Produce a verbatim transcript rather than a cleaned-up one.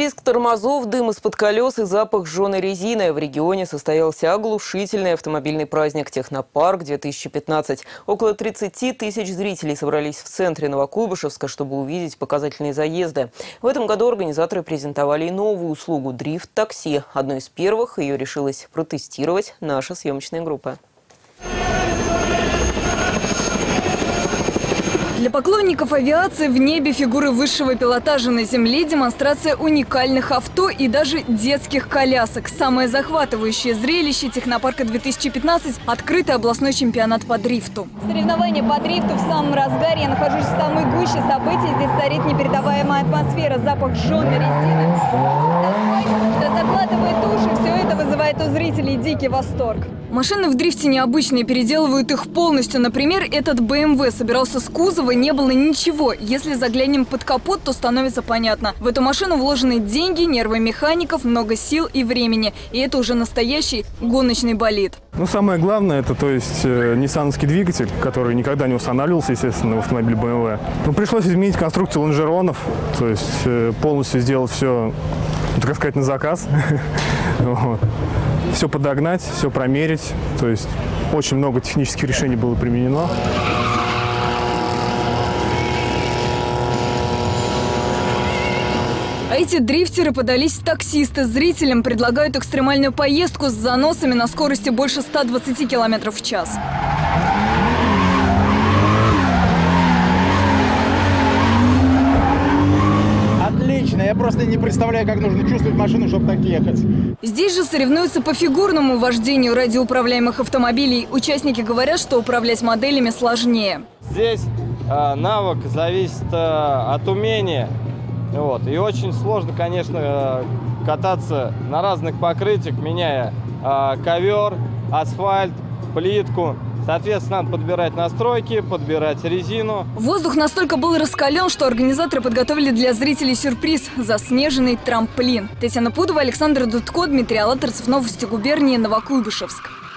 Визг тормозов, дым из-под колес и запах жженой резины. В регионе состоялся оглушительный автомобильный праздник «Технопарк-две тысячи пятнадцать». Около тридцати тысяч зрителей собрались в центре Новокуйбышевска, чтобы увидеть показательные заезды. В этом году организаторы презентовали и новую услугу «Дрифт-такси». Одной из первых ее решилась протестировать наша съемочная группа. Для поклонников авиации в небе фигуры высшего пилотажа, на земле демонстрация уникальных авто и даже детских колясок. Самое захватывающее зрелище Технопарка-две тысячи пятнадцать – открытый областной чемпионат по дрифту. Соревнования по дрифту в самом разгаре. Я нахожусь в самой гуще событий. Здесь царит непередаваемая атмосфера, запах жженой резины. Что закладывает уши, все это вызывает у зрителей дикий восторг. Машины в дрифте необычные, переделывают их полностью. Например, этот бэ эм вэ собирался с кузова, не было ничего. Если заглянем под капот, то становится понятно. В эту машину вложены деньги, нервы механиков, много сил и времени. И это уже настоящий гоночный болид. Ну, самое главное, это, то есть, э, ниссановский двигатель, который никогда не устанавливался, естественно, в автомобиле бэ эм вэ. Ну, пришлось изменить конструкцию лонжеронов, то есть э, полностью сделать все, так сказать, на заказ. Все подогнать, все промерить. То есть очень много технических решений было применено. А эти дрифтеры подались в таксисты. Зрителям предлагают экстремальную поездку с заносами на скорости больше ста двадцати километров в час. Отлично, я просто не представляю, как нужно чувствовать машину, чтобы так ехать. Здесь же соревнуются по фигурному вождению радиоуправляемых автомобилей. Участники говорят, что управлять моделями сложнее. Здесь э, навык зависит э, от умения. Вот. И очень сложно, конечно, э, кататься на разных покрытиях, меняя э, ковер, асфальт, плитку. Соответственно, надо подбирать настройки, подбирать резину. Воздух настолько был раскален, что организаторы подготовили для зрителей сюрприз – заснеженный трамплин. Татьяна Пудова, Александр Дудко, Дмитрий Алатырцев. Новости губернии, Новокуйбышевск.